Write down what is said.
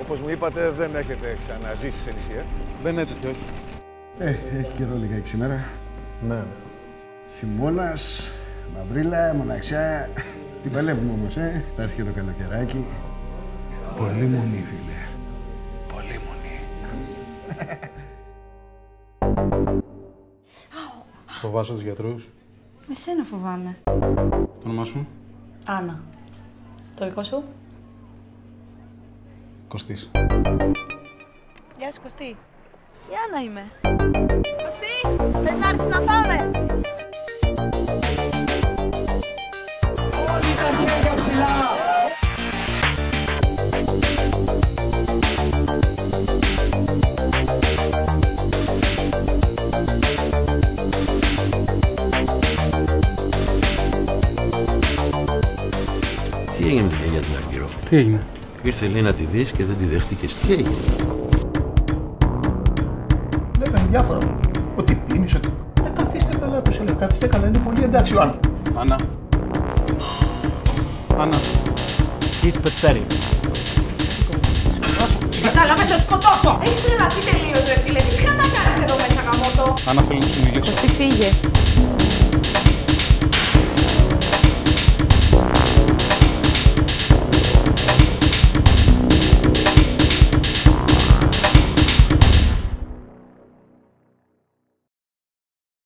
όπως μου είπατε, δεν έχετε ξαναζήσει σε νησί, Δεν έτυχε, όχι. Έχει καιρό λιγάκι σήμερα. Ναι. Χειμώνας, μαυρίλα, μοναξιά. Την παλεύουμε όμως, Θα έρθει και το καλοκαιράκι. Πολύ μονή, φίλε. Πολύ μονή. Φοβάσαι τους γιατρούς? Εσένα φοβάμαι. Το όνομά σου? Άννα. Το δικό σου? Κωστής. Γεια σου, Κωστή. Η Άννα είμαι. Κωστή, θες να έρθεις να φάμε? Όλοι τα χέρια ψηλά! Τι έγινε για την Αργυρό? Τι έγινε? Ήρθε λέει να τη δεις και δεν τη δέχτηκες. Τι έγινε? Λέγανε διάφορα. Ότι πίνεις, ότι... καθίστε καλά, τους έλεγα. Καθίστε καλά, είναι πολύ εντάξει ο άνθρωπος. Άννα. Άννα. He's pathetic. Κατάλαβες, θα σκοτώσω! Έχεις τρελαθεί τελείως, ρε φίλε. Τι σκατά κάνεις εδώ μέσα, γαμώτο? Άννα, θέλω να σου μιλήσω. Κωστή, φύγε.